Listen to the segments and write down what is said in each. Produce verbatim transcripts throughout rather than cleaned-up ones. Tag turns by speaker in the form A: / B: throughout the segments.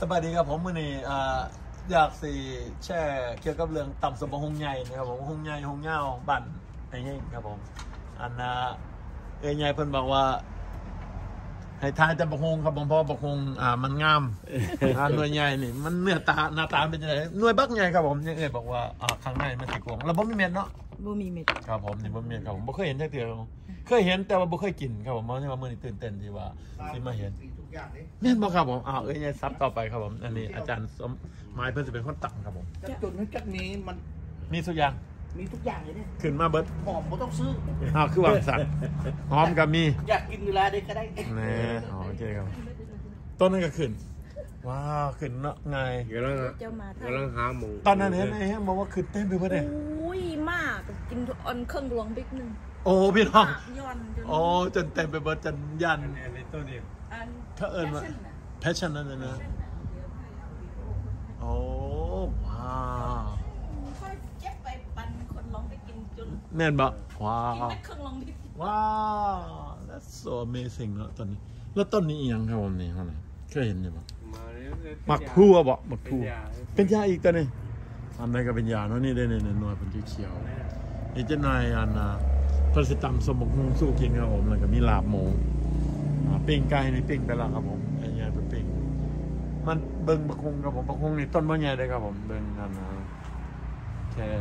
A: สบายดีครับผมมื่อนี้อยากสิแช่เกี่ยวกับเรื่องต่ำสมบูรณ์หงใหญ่นะครับผมหงใหญ่หงเงาบั่นไอ้เงี้ยครับผมอันน่ะเอ้ยใหญ่เพิ่นบอกว่าให้ทายแต่บักฮงครับผมเพราะบักฮงอ่ามันงามอ่าหน่วยใหญ่นี่มันเนื้อตาหน้าตาเป็นยังไงหน่วยบักใหญ่ครับผมยังเอ้ยบอกว่าอ่าข้างในมันสิกวงแล้วบ่มีเม็ดเนาะ
B: บ่มีเม็ด
A: ครับผมนี่บ่มีเม็ดครับผมบ่เคยเห็นจักเทื่อเคยเห็นแต่ว่าบ่เคยกินครับผมเพราะว่ามื้อนี้ตื่นเต้นที่ว่าสิมาเห็นแม่นบ่ครับผมอ้าวเอ้ยใหญ่ซับต่อไปครับผมอันนี้อาจารย์สมหมายเพิ่นสิเป็นคนตักครับผม
C: จักจุดนั้นจักนี้มัน
A: มีทุกอย่าง
C: มีทุกอย่างเลยเนี่ย
A: ขึ้นมาเบิด
C: หอมบ่ต้องซื้อ
A: อ้าวคือวางสัตว์หอมก็มี
C: อยากกินเวลาใดก็ได้
A: แน่อ๋อโอเคครับต้นนั้นก็ขึ้นว้าวขึ้นเนาะไง
D: กำลังกำลังหาหมู
A: ตอนนั้นเห็นไอ้ฮะบอกว่าขึ้นเต้นไปเพื่อ
B: นอุ้ยมากกินออนเครื่องรวงบิ๊กนึง
A: โอ้พี่น้อง
B: ย้อน
A: โอ้จนเต็มไปเบิดจนยัน
D: อันนี้ตัวนี้
A: เขาเอิญว่าแพชชั่นนั่นเลยนะโอ้ว้าว
B: ค่อยเจ็บไปปันคนลองไปกินจน
A: แน่นบะว้าว
B: กินเครื่องรวงบิ๊ก
A: ว้าว that's so amazing เนาะตอนนี้แล้วต้นนี้อีหยังครับผมนี่เท่าไหร่เคยเห็นอยู่ปะหมักพลูอ่ะบอกหมักพลูเป็นยาอีกตัวนี้อันไหนก็เป็นยาเนาะนี่ได้ในหน่วยเป็นเขียวๆนี่จะนายอันน่ะพระสิตำสมบกฮงสู้กินครับผมแล้วก็มีลาบหมูปิ้งไก่นี่ปิ้งไปแล้วครับผมไอ้ใหญ่เป็นปิ้งมันเบิ่งบักฮงครับผมบักฮงนี่ต้นมะใหญ่เลยครับผมเบิ่งอันนะแค่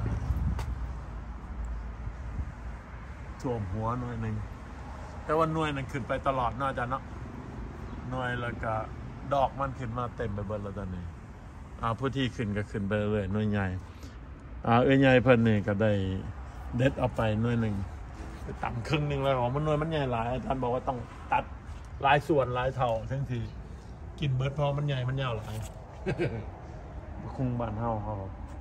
A: ท่วมหัวหน่อยนึงแต่ว่าหน่วยนั้นขึ้นไปตลอดน่าจะเนาะหน่วยแล้วก็ดอกมันขึ้นมาเต็มไปเบิดแล้วตอนนี้อ่าผู้ที่ขึ้นก็ขึ้นไปเรื่อยหน่วยใหญ่อ่าเอ้ยใหญ่เพิ่นนี่ก็ได้เด็ดเอาไปหน่วยหนึ่งไปต่ำครึ่งหนึ่งแล้วของมันหน่วยมันใหญ่หลายอาจารย์บอกว่าต้องตัดหลายส่วนหลายเท่าทั้งทีกินเบิดเพราะมันใหญ่มันยาวหลายคงบ้านเฮาเขา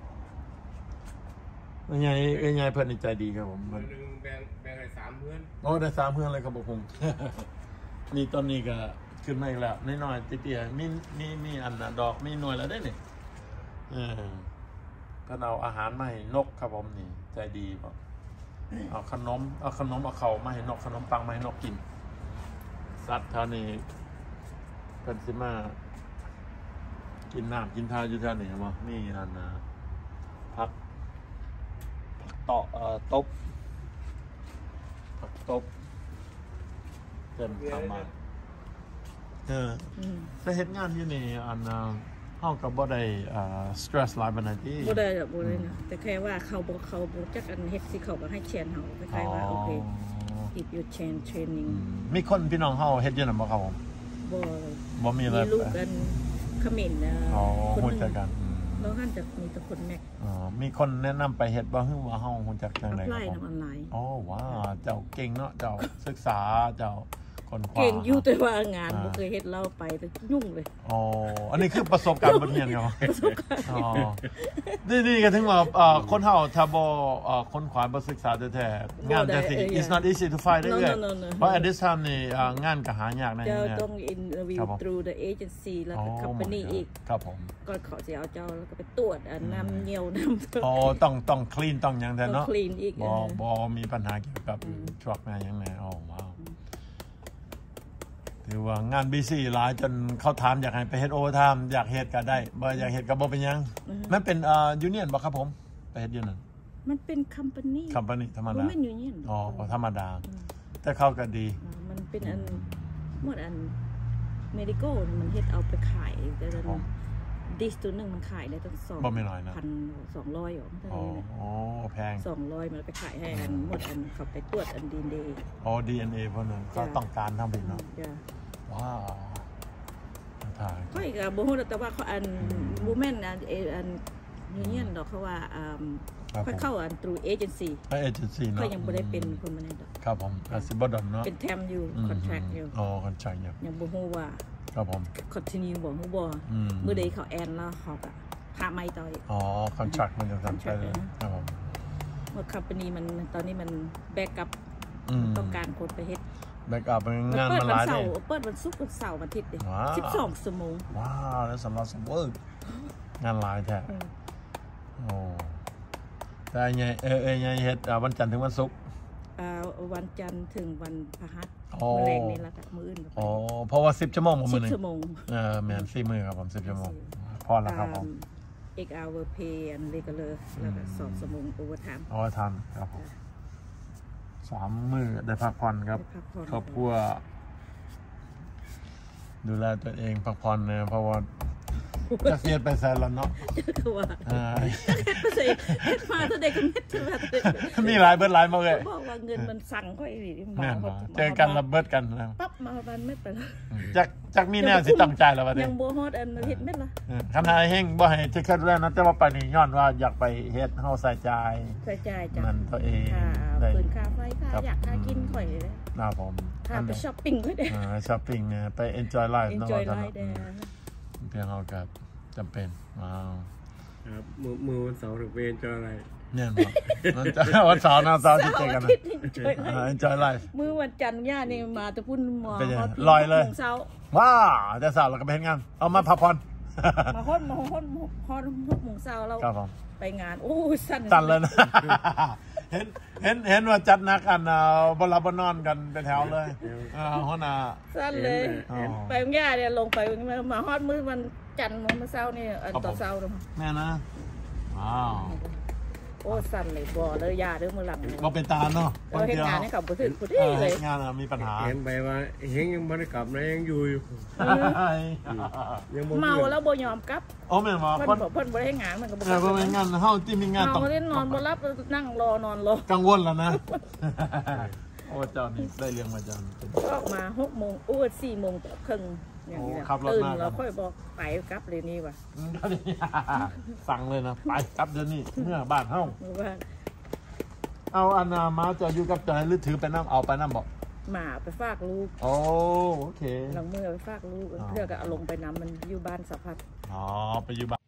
A: เอ้ยใหญ่เอ้ยใหญ่เพิ่นใจดีครับผม
D: แบ่งแบ่งให้สามเพื่อน
A: โอ้ได้สามเพื่อนเลยครับผม นี่ตอนนี้ก็ขึ้นมาอีกแล้วน้อยๆเตี้ยๆมีมีมีอันน่ะดอกมีหน่วยแล้วได้เนี่ยเออก็เอาอาหารมาให้นกครับผมนี่ใจดีป่ะเอาขนมเอาขนมเอาเข่ามาให้นกขนมปังมาให้นกกินสัตว์เท่านี้เป็นสิมากินน้ำกินทาอยู่ท่านี้มั้งนี่อันนะพักผักต่อเอ่อตบผักตบเต็มทำมาเออแต่เหตุงานอยู่นี่อันห้องกับบ่ได้อ่าสตรสหลายปานใดที่
B: บ่ได้บ่ได้นะแต่แค่ว่าเขาบ่เขาบ่จักอันเฮ็ดสิเขาก็ให้เชียนเฮาคล้ายๆว่าโอเค if you change training
A: มีคนพี่น้องเฮาเฮ็ดอยู่นำบ่ครับผม
B: บ่
A: บ่มีเลย
B: มีลูกกันเขมิ้นนะ
A: อ๋อฮู้จักกัน
B: แล้วท่านจะมีแต่คนแม็ก
A: อ๋อมีคนแนะนำไปเฮ็ดบ่ฮู้ว่าเฮาฮู้จักจังได๋ครับผม
B: ออนไลน์
A: อ๋อว้าเจ้าเก่งเนาะเจ้าศึกษาเจ้าคนขวา
B: เก่งอยู่แต่ว่างานบ่เคยเฮ็ดเล่าไปแต่ยุ่งเลย
A: อ๋ออันนี้คือประสบการณ์บทเรียนครับประสบการณ์อ๋อนี่ๆก็ถึงว่าเอ่อคนเฮาถ้าบ่เอ่อคนขวาบ่ศึกษาแท้ๆงานจะสิ it's not easy to find ได้เลยเพราะ at this time นี่งานก็หายากนะ
B: เจ้าต้อง interview through the agency แล้วก็ company อีก
A: ครับผม
B: ก็เขาสิเอาเจ้าแล้วก็ไปตรวจน้ำเหี่ยวน้ำ
A: อ๋อต้องต้อง clean ต้องหยังแท้เนาะ
B: clean อีก
A: บ่บ่มีปัญหาเกี่ยวกับ truck นะหยังแน่อ๋อว้าวถือว่างานบีซีหลายจนเขาถามอยากให้ไปเฮ็ดโอเวอร์ไทม์อยากเฮ็ดก็ได้บ่อยากเฮ็ดก็บ่เป็นหยังมันเป็นเอ่อยูเนียนบ่ครับผมไปเฮ็ดอยู่นั่น
B: มันเป็นคัมพานี
A: คัมพานีธรรมดา
B: บ่แม่นยูเนียน
A: อ๋อธรรมดาแต่เขาก็ดี
B: มันเป็นอันหมดอันเมดิโก้มันเฮ็ดเอาไปขายแต่ดิสตัวนึงมันขายได้ตั้งสองพันสองร้อยอ๋อ
A: อ๋อแพง
B: สองร้อยมันไปขายให้อันหมดอันเขาไปตรวจอัน ดี เอ็น เอ
A: อ๋อ ดี เอ็น เอ เพราะนั้นก็ต้องการทำผิดเนาะว้าวถ่าย
B: ก็อีกอ่ะบ่ฮู้แต่ว่าเขาอันวูแม่นอันอันยูเนียนดอกเขาว่าอ่าค่อยเข้าอัน through agency
A: ไป agency เนาะ
B: ก็ยังบ่ได้เป็นคนมาแน่ดอก
A: ครับผมอาสิบ่ดอนเนาะ
B: เป็นแทมอยู่ contract อยู่
A: อ๋อ contract อยู่
B: ยังบ่ฮู้ว่า
A: ครับผม
B: continue บ่ฮู้บ่มื้อใดเขาแอนแล้วเขาก็พาไม้ต่ออีก
A: อ๋อ contract มันจะทำไปเลยครับผม
B: เมื่อ company มันตอนนี้มันแบกอัพต้องการคนไปเฮ็ด
A: แบกอัพงานมันหลายเด้
B: เปิดวันศุกร์วันเสาร์วันอาทิตย์ดิสิบสองชั่วโมง
A: ว้าวแล้วสำหรับสมเวิร์กงานหลายแท้โอ้แต่ไงเออเออไงเฮ็ดวันจันทร์ถึงวันศุกร์
B: อ่าวันจันทร์ถึงวันพฤหัสมื้อแรกนี่ละมื้ออื่น
A: อ๋อเพราะว่าสิบชั่วโมงผมมื
B: สิ
A: อบ หนึ่ง
B: ชั่วโมง
A: เออแมนสี่มือครับผมสิบชั่วโมงพอแล้วครับผม
B: เอกเอาเวอร์เพย์อันเลกเลยแล้วก็สองชั่วโมงโอเวอร์ไทม์
A: เอาไว้ทำครับผมสามมือได้พักผ่อนครับ
B: ได้พักผ่อน
A: ครอบครัวดูแลตัวเองพักผ่อนนะเพราะว่าจะเสียไปแสนแล้วเนาะ
B: ก็ว่า
A: อ่า
B: เฮ็ดไปสิเฮ็ดมาตัวเด็กก็เม็ดตัวเด็ก
A: มีหลายเบิดหลายมาเลย
B: บอกว่าเงินมันสั่งค่อยดิ
A: แน่น
B: มา
A: อนเจอกันระเบิดกันนะ
B: ปั๊บมาบันเม็ดไปแล้ว
A: จากจากมีแนวสิตั้งใจแล้ววะเด้
B: ยังบ่ฮอดอันเฮ็ดเม็ดละ
A: คำนายเฮงบ่ให้ที่คัดแรกนะแต่ว่าไปนี่ย้อนว่าอยากไปเฮ็ดเฮาใส่ใจ
B: ใส่ใจจ้ะ
A: มันตัวเอง
B: ค่า
A: ได้
B: ปืนค่าไฟค่า
A: ครับ
B: อยากค่ากินข่อยเลย
A: นะผม
B: ค่าไปช้อปปิ้งก็ได้
A: อ่าช้อปปิ้งเนี่ยไป enjoy life นะ
B: enjoy
A: ว่า
B: life ได้
A: เพียงเรากับจำเป็นว้าว
D: ครับมือมือวันเสาร์ถึงเวรเจออะไร
A: เนี่ยเนาะวันเสาร์วันเสาร์นะเสาร์ที่เจอกันนะ
B: enjoy
A: อ่า
B: life
A: enjoy life
B: มื้อวันจันทร์ย่านี่มาแต่พุ่นหมอ
A: เป็นยังไง
B: ฮอด
A: ลอยเลย
B: หกโมงเช้า
A: ว้าแต่สาวเราก็ไปเห็นงานเอามาพักผ่อน
B: มาฮอดมาฮอดฮอดหกโมงเช้าเรา
A: ครับผม
B: ไปงานโอ้ยสั่น
A: สั่นเลยนะ เห็นเห็นเห็นว่าจัดนักอันอ่าบนรับบนนอนกันเป็นแถวเลยอ่าหัวหน้า
B: สั่นเลย
A: อ๋อ
B: ไปย่าเนี่ยลงไปมาฮอดมื้อวันจันทร์มื้อเช้านี่อัน
A: ครับผม
B: ตอนเช้าเนาะ
A: แม่นะว้าว
B: โอ้สั่นเลยบ่เลยย่าเด้อมื้อหลัง
A: บ่เป็นตาเนาะ
B: เราเฮ็ดงานให้เขาบ่ถึงผู้ใด
A: เออ
B: เลย
A: งานอะมีปัญหา
D: เห็นไปว่าเฮงยังไม่ได้กลับนะยังอยู่อยู่ยังบ่
B: เมาแล้วบ่ยอมกลับ
A: โอ้แม่นบ่
B: เพิ่น
A: คน
B: บอกเพิ่นบ่ได้เฮ็ดงานมันก็บ่
A: เออบ่เป็นงานเฮาที่มีงานต้อง
B: เมาเล่นนอนบ่รับนั่งรอนอนรอ
A: กังวลแล้วนะ โอ้เจ้านี่ได้เรื่องมาจัง
B: ออกมาหกโมงอู้สี่โมงครึ่งอย่างนี้
A: โอ้ขับรถ
B: ตื่น
A: มา
B: แล้วค่อยบอกไปกลับเลยนี่ว่ะ
A: อืมสั่งเลยนะ ไปกลับเดี๋ยวนี้เมื่อบ้านเฮา
B: ว่า
A: เอาอันนามาจะอยู่กับใจหรือถือไปน้ำเอาไปน้ำบอก
B: หมาไปฝากลูก
A: โอ้โอเค
B: หลังมือไปฝากลูก
A: อ๋อ
B: เพื่อก็เอาลงไปน้ำมันอยู่บ้านสัพพัด
A: อ๋อไปอยู่บ้าน